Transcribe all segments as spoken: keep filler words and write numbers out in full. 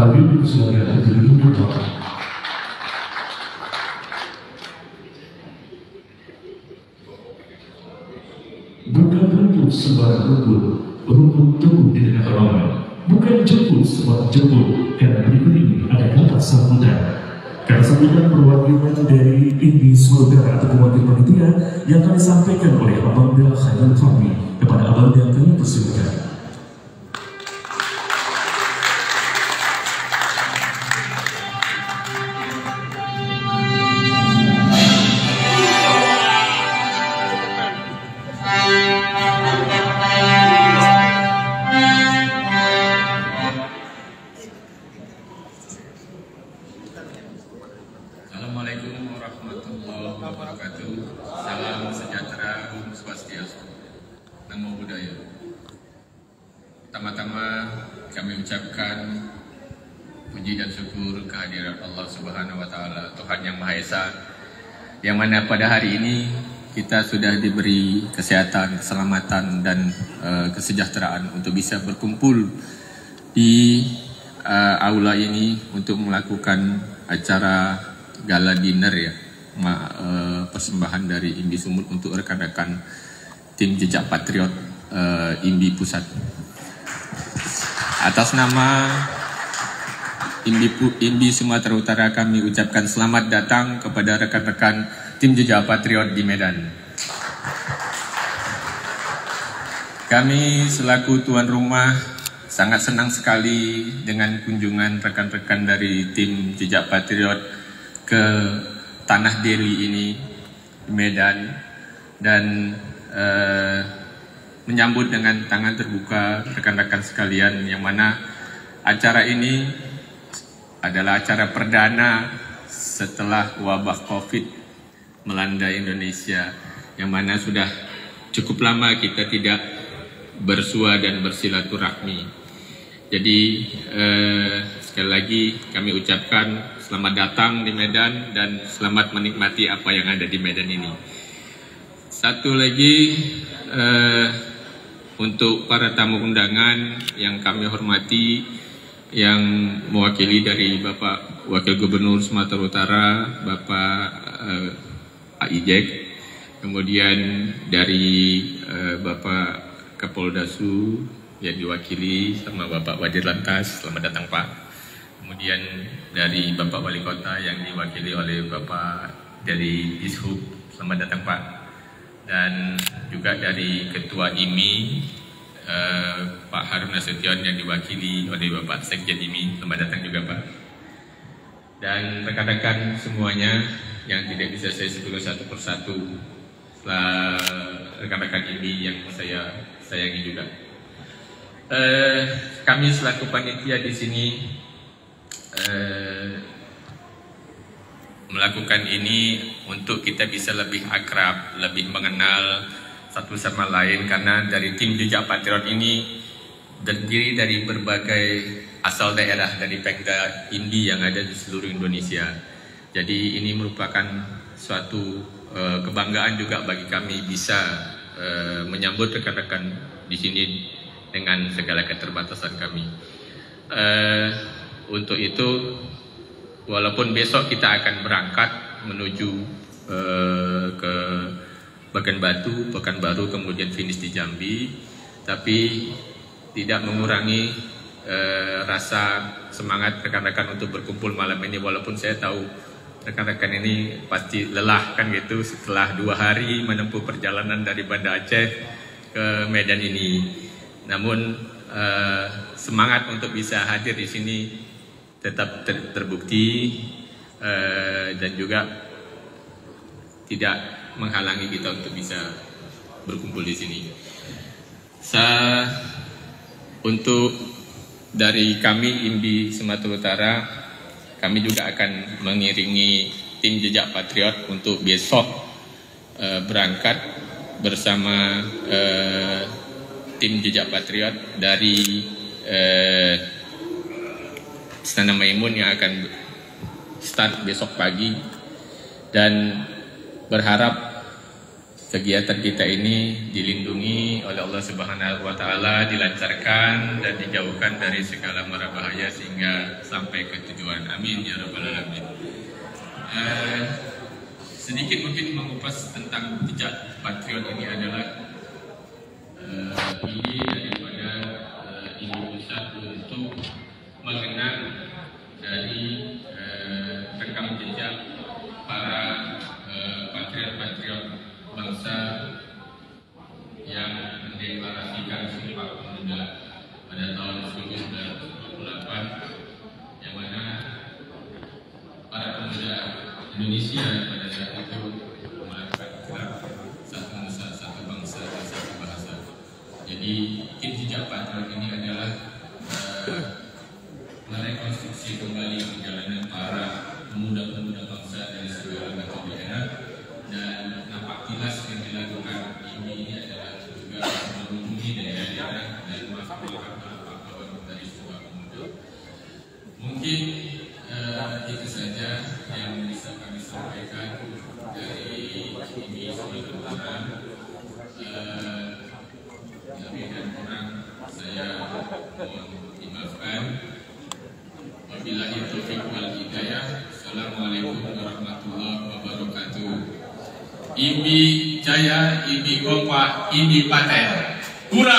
Hadirin sekalian, hadirin berdoa. Bukan rumput sembarang rumput, rumput tumbuh di tengah ramai. Bukan jemput sembarang jemput, karena berikut ini ada kata sambutan. Kata sambutan perwakilan dari Indi Saudara atau wakil panitia yang akan disampaikan oleh Abangda Khairul Fahmi kepada Abangda yang kami persilakan. Assalamualaikum warahmatullahi wabarakatuh. Salam sejahtera, Om Swastiastu, Namo Buddhaya. Pertama-tama kami ucapkan puji dan syukur kehadiran Allah Subhanahu wa Ta'ala, Tuhan Yang Maha Esa, yang mana pada hari ini kita sudah diberi kesehatan, keselamatan, dan uh, kesejahteraan untuk bisa berkumpul di uh, aula ini untuk melakukan acara gala dinner ya, ma, uh, persembahan dari I M B I Sumut untuk rekan-rekan tim Jejak Patriot uh, I M B I Pusat. Atas nama I M B I, I M B I Sumatera Utara, kami ucapkan selamat datang kepada rekan-rekan tim Jejak Patriot di Medan. Kami selaku tuan rumah sangat senang sekali dengan kunjungan rekan-rekan dari tim Jejak Patriot ke Tanah Deli ini, Medan, dan eh, menyambut dengan tangan terbuka rekan-rekan sekalian, yang mana acara ini adalah acara perdana setelah wabah COVID melanda Indonesia, yang mana sudah cukup lama kita tidak bersua dan bersilaturahmi. Jadi eh, sekali lagi kami ucapkan selamat datang di Medan dan selamat menikmati apa yang ada di Medan ini. Satu lagi eh, untuk para tamu undangan yang kami hormati, yang mewakili dari Bapak Wakil Gubernur Sumatera Utara, Bapak eh, A I J E K, kemudian dari eh, Bapak Kapoldasu yang diwakili sama Bapak Wajir Lantas, selamat datang Pak. Kemudian dari Bapak Wali Kota yang diwakili oleh Bapak dari Dishub, selamat datang Pak. Dan juga dari Ketua I M I, eh, Pak Harun Nasution yang diwakili oleh Bapak Sekjen I M I, selamat datang juga Pak. Dan rekan-rekan semuanya yang tidak bisa saya sebut satu persatu, rekan-rekan I M I yang saya sayangi juga. Eh, kami selaku panitia di sini Uh, melakukan ini untuk kita bisa lebih akrab, lebih mengenal satu sama lain, karena dari tim Jejak Patriot ini terdiri dari berbagai asal daerah dari Pekda I M B I yang ada di seluruh Indonesia. Jadi ini merupakan suatu uh, kebanggaan juga bagi kami bisa uh, menyambut rekan-rekan di sini dengan segala keterbatasan kami. Uh, Untuk itu, walaupun besok kita akan berangkat menuju uh, ke Pekanbaru, Pekanbaru, kemudian finish di Jambi, tapi tidak mengurangi uh, rasa semangat rekan-rekan untuk berkumpul malam ini. Walaupun saya tahu rekan-rekan ini pasti lelah kan gitu setelah dua hari menempuh perjalanan dari Banda Aceh ke Medan ini. Namun uh, semangat untuk bisa hadir di sini tetap ter terbukti uh, dan juga tidak menghalangi kita untuk bisa berkumpul di sini. Sa untuk dari kami I M B I Sumatera Utara, kami juga akan mengiringi tim Jejak Patriot untuk besok uh, berangkat bersama uh, tim Jejak Patriot dari uh, Istana Maimun yang akan start besok pagi, dan berharap kegiatan kita ini dilindungi oleh Allah Subhanahu wa taala, dilancarkan dan dijauhkan dari segala mara bahaya sehingga sampai ke tujuan. Amin ya rabbal alamin. Eh, sedikit mungkin mengupas tentang jejak patriot ini adalah eh, ini daripada eh, ini besar untuk mengenang dari eh, rekam jejak para eh, patriot-patriot bangsa yang mendeklarasikan Sumpah Pemuda pada tahun seribu sembilan ratus dua puluh delapan, yang mana para pemuda Indonesia pada saat itu melakukan gerak satu nusa, satu bangsa, dan satu bahasa. Jadi jejak patriot ini adalah uh, merekonstruksi kembali perjalanan para pemuda-pemuda bangsa dari segala macam daerah, dan nampak jelas yang dilakukan ini, ini adalah juga mengunjungi daerah-daerah dan pahlawan dari sebuah pemuda. Mungkin uh, itu saja yang bisa kami sampaikan dari ini sementara. Uh, lebih dan kurang saya mohon dimaafkan. Wabillahi taufiq wal hidayah. Assalamualaikum warahmatullahi wabarakatuh. Imbi Jaya, Imbi Kompa, Imbi Paten. Hura!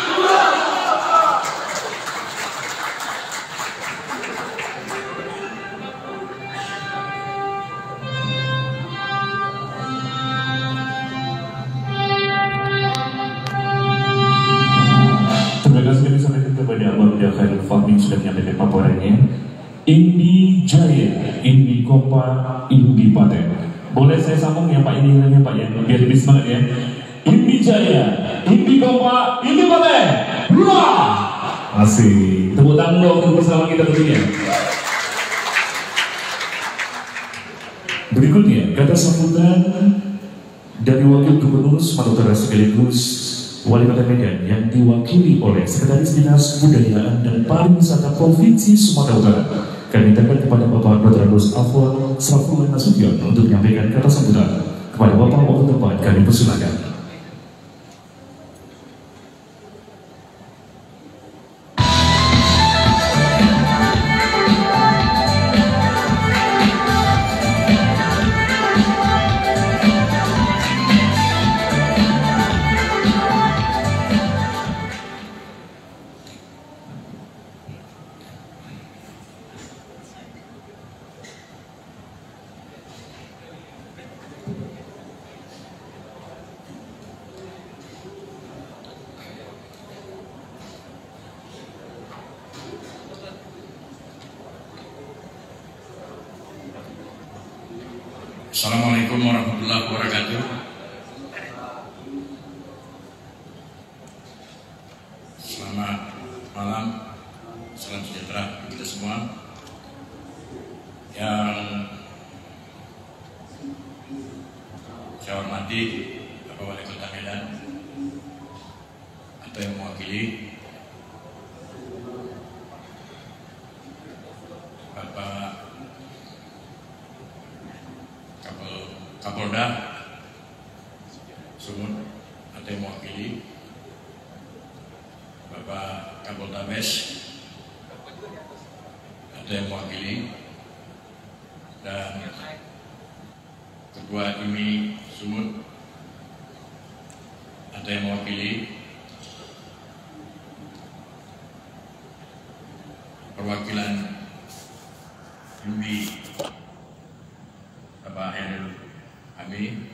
Terima kasih kami sampaikan kepada Bapak Khairul Fahmi sudah menyampaikan paparannya. Imbi Jaya, Imbi Kompa, Imbi Paten. Boleh saya sambung ya Pak ini ya Pak ya, biar lebih semangat ya. Imbi Jaya, Imbi Kompa, Imbi Paten. Hurrah! Asik. Tepuk tangan dong untuk bersama kita tentunya. Berikutnya kata sambutan dari Wakil Gubernur Sumatera Utara sekaligus Wali Kota Medan yang diwakili oleh Sekretaris Dinas Kebudayaan dan Pariwisata Provinsi Sumatera Utara. Kami mintakan kepada Bapak Doktor Agus Afwan Safrul Nasution untuk menyampaikan kata sambutan. Kepada Bapak wakil tempat kami persilakan. Assalamualaikum warahmatullahi wabarakatuh. Selamat malam, salam sejahtera bagi kita semua. Yang saya hormati Bapak Wali Kota Medan atau yang mewakili Bapak Kapolda Sumut atau yang mewakili Bapak Kapolda Bes atau yang mewakili, dan Ketua I M I Sumut atau yang mewakili, perwakilan I M I Bapak Herul Ami,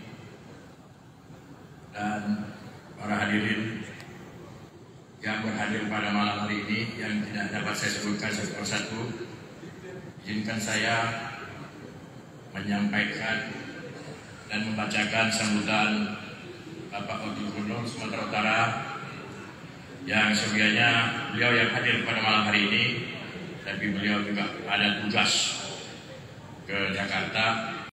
dan para hadirin yang berhadir pada malam hari ini yang tidak dapat saya sebutkan satu persatu. Izinkan saya menyampaikan dan membacakan sambutan Bapak Wakil Gubernur Sumatera Utara yang sebenarnya beliau yang hadir pada malam hari ini, tapi beliau juga ada tugas ke Jakarta